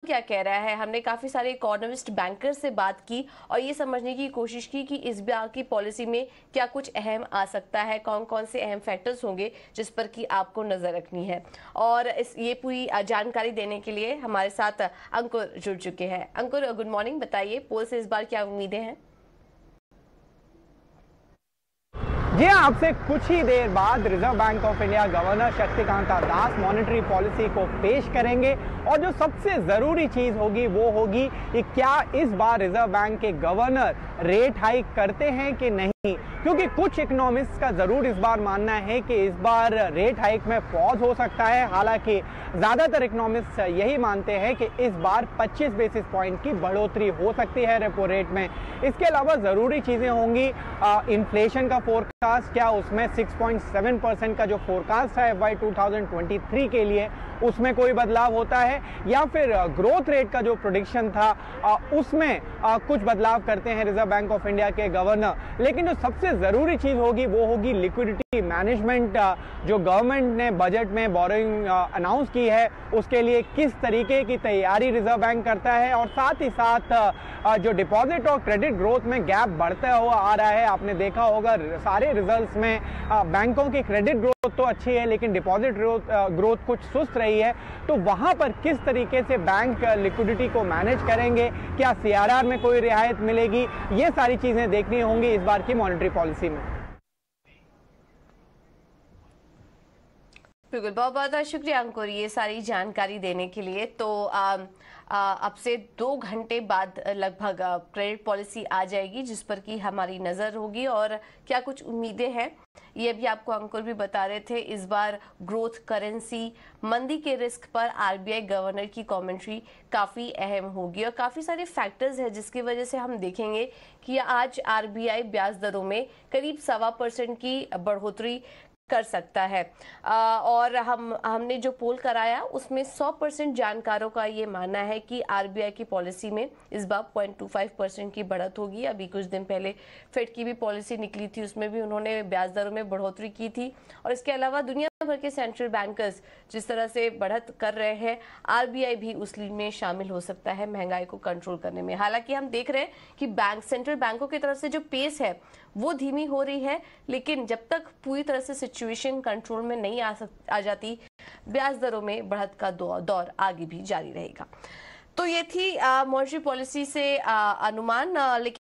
क्या कह रहा है। हमने काफी सारे इकोनॉमिस्ट बैंकर से बात की और ये समझने की कोशिश की कि इस बार की पॉलिसी में क्या कुछ अहम आ सकता है, कौन कौन से अहम फैक्टर्स होंगे जिस पर कि आपको नजर रखनी है। और ये पूरी जानकारी देने के लिए हमारे साथ अंकुर जुड़ चुके हैं। Ankur, good morning. बताइए, पोल से इस बार क्या उम्मीदें हैं? जी हाँ, आपसे कुछ ही देर बाद reserve bank of India governor Shaktikanta Das monetary policy को पेश करेंगे और जो सबसे जरूरी चीज होगी वो होगी कि क्या इस बार रिजर्व बैंक के गवर्नर रेट हाइक करते हैं कि नहीं, क्योंकि कुछ इकोनॉमिस्ट का जरूर इस बार मानना है कि इस बार रेट हाइक में पॉज हो सकता है। हालांकि ज्यादातर इकोनॉमिस्ट यही मानते हैं कि इस बार 25 बेसिस पॉइंट की बढ़ोतरी हो सकती है रेपो रेट में। इसके अलावा जरूरी चीजें होंगी इन्फ्लेशन का फोरकास्ट, क्या उसमें 6.7% का जो फोरकास्ट है FY 2023 के लिए उसमें कोई बदलाव होता है, या फिर ग्रोथ रेट का जो प्रेडिक्शन था उसमें कुछ बदलाव करते हैं रिजर्व बैंक ऑफ इंडिया के गवर्नर। लेकिन जो सबसे जरूरी चीज होगी वो होगी लिक्विडिटी मैनेजमेंट। जो गवर्नमेंट ने बजट में बोरोइंग अनाउंस की है उसके लिए किस तरीके की तैयारी रिजर्व बैंक करता है, और साथ ही साथ जो डिपॉजिट और क्रेडिट ग्रोथ में गैप बढ़ता हुआ आ रहा है। आपने देखा होगा सारे रिजल्ट्स में बैंकों की क्रेडिट ग्रोथ तो अच्छी है लेकिन डिपॉजिट ग्रोथ कुछ सुस्त रही है, तो वहां पर किस तरीके से बैंक लिक्विडिटी को मैनेज करेंगे, क्या CRR में कोई रियायत मिलेगी, ये सारी चीजें देखनी होंगी इस बार की मॉनेटरी पॉलिसी में। बिल्कुल, बहुत बहुत शुक्रिया अंकुर ये सारी जानकारी देने के लिए। तो अब से 2 घंटे बाद लगभग क्रेडिट पॉलिसी आ जाएगी जिस पर कि हमारी नजर होगी और क्या कुछ उम्मीदें हैं ये भी आपको अंकुर भी बता रहे थे। इस बार ग्रोथ, करेंसी, मंदी के रिस्क पर RBI गवर्नर की कमेंट्री काफी अहम होगी और काफी सारे फैक्टर्स हैं जिसकी वजह से हम देखेंगे कि आज RBI ब्याज दरों में करीब 1.25% की बढ़ोतरी कर सकता है। और हमने जो पोल कराया उसमें 100% जानकारों का ये मानना है कि RBI की पॉलिसी में इस बार 0.25% की बढ़त होगी। अभी कुछ दिन पहले फेड की भी पॉलिसी निकली थी, उसमें भी उन्होंने ब्याज दरों में बढ़ोतरी की थी। और इसके अलावा दुनिया भर के सेंट्रल बैंकर्स जिस तरह से बढ़त कर रहे हैं, RBI भी उस लीड में शामिल हो सकता है महंगाई को कंट्रोल करने में। हालांकि हम देख रहे हैं कि सेंट्रल बैंकों की तरफ से जो पेस है वो धीमी हो रही है, लेकिन जब तक पूरी तरह से सिचुएशन कंट्रोल में नहीं आ जाती, ब्याज दरों में बढ़त का दौर आगे भी जारी रहेगा। तो ये थी मॉनेटरी पॉलिसी से अनुमान। लेकिन